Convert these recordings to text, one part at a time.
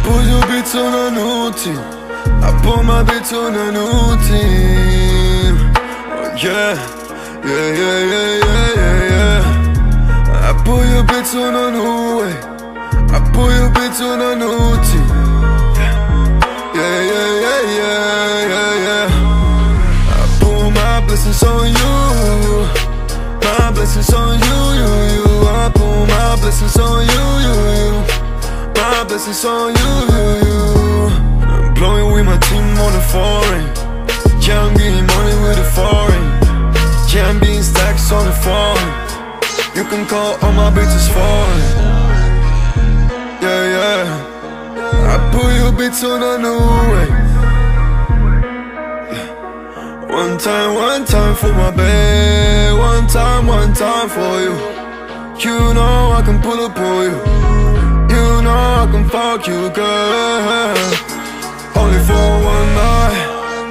put your bitch on a new team. I put my bitch on a new team. Oh yeah, yeah, yeah, yeah, yeah, yeah, yeah. I put your bitch on a new way. I put your bitch on a new team. Yeah, yeah, yeah, yeah, yeah, yeah. I put my blessings on you. My blessings on you, you. I put my blessings on you, you. My blessings on you, you. I'm blowing with my team on the foreign. Yeah, I'm getting money with the foreign. Yeah, I'm being stacks on the foreign. You can call all my bitches foreign. Yeah, yeah. I put your bitch on a new way. One time for my babe. One time for you. You know I can pull up on you. You know I can fuck you, girl. Only for one night.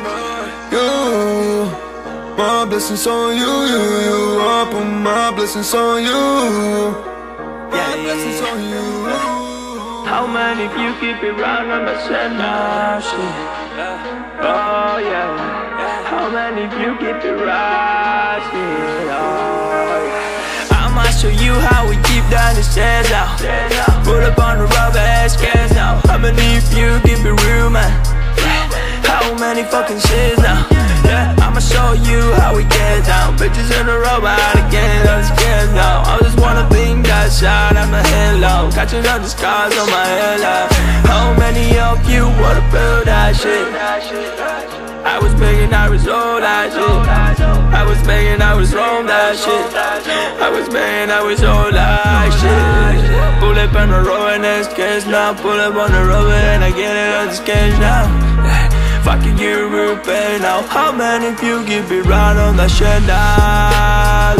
You, my blessings on you, you. I put my blessings on you. My blessings on you. How many of you keep it round on the center shit? Oh yeah. How many of you keep it rising? Oh yeah. I'ma show you how we keep down the stairs now. Put up on the rubber ass cans now. How many of you keep it real, man? How many fucking shits now? Yeah, I'ma show you how we get down. Bitches in a row out again, I'm scared now. I just wanna think that shot at my halo, catching up the scars on my hairline. How many of you wanna build that shit? I was begging, I was all that shit. I was begging, I was wrong that shit. I was begging, I was all that shit. Pull up on the road and it's cash now. Pull up on the road and I get it on this cash now. Fucking you real pain now. How many of you keep it right on that shit now?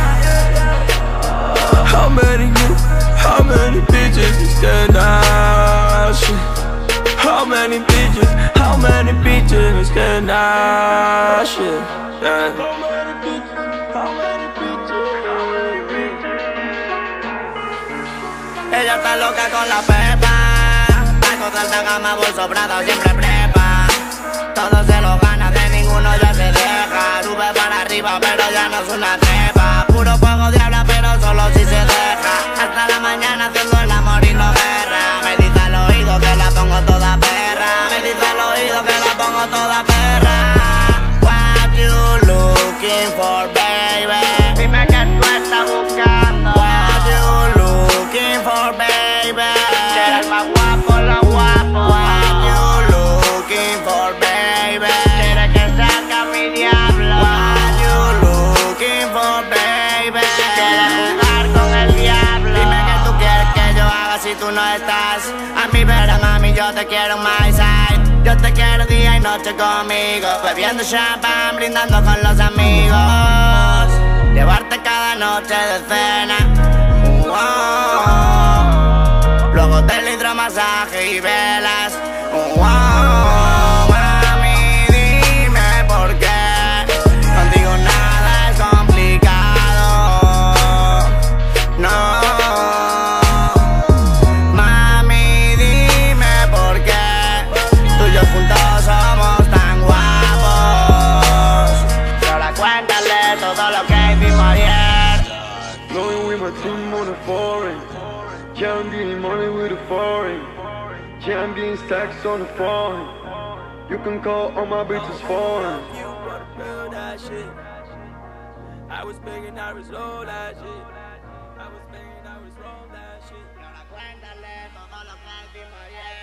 How many bitches you stand out? How many bitches you stand out? Shit, yeah. Ella está loca con la pepa. Taco de alta gama, bolso Prada, siempre prepa. Todo se lo gana, de ninguno ya se deja. Sube para arriba, pero ya no es una trepa. Puro fuego diabla, pero solo si se deja. Hasta la mañana haciendo el amor y no guerra. Me dice al oído que la pongo toda perra. Me dice al oído que la pongo toda perra. What you looking for, baby? Dime que tú estás buscando. What you looking for, baby? Quieres más guapo, lo guapo. What you looking for, baby? Quieres que salga mi diablo. What you looking for, baby? Quieres jugar con el diablo. Dime que tú quieres que yo haga si tú no estás. A mi vera, mami, yo te quiero en my side. Yo te quiero día y noche conmigo. Bebiendo champán, brindando con los amigos. Llevarte cada noche de cena. Luego del hidromasaje y velas. Mami, dime por qué contigo nada es complicado. No. Mami, dime por qué tú y yo juntos somos tan guapos. Ahora cuéntale todo lo que hicimos ayer. Blowing with my team on the foreign. Yeah, I'm getting money with the foreign. Yeah, I'm getting stacks on the foreign. You can call all my bitches foreign. I was begging, I was all that shit. I was begging, I was wrong that shit. Ahora cuéntale todo lo que hicimos ayer.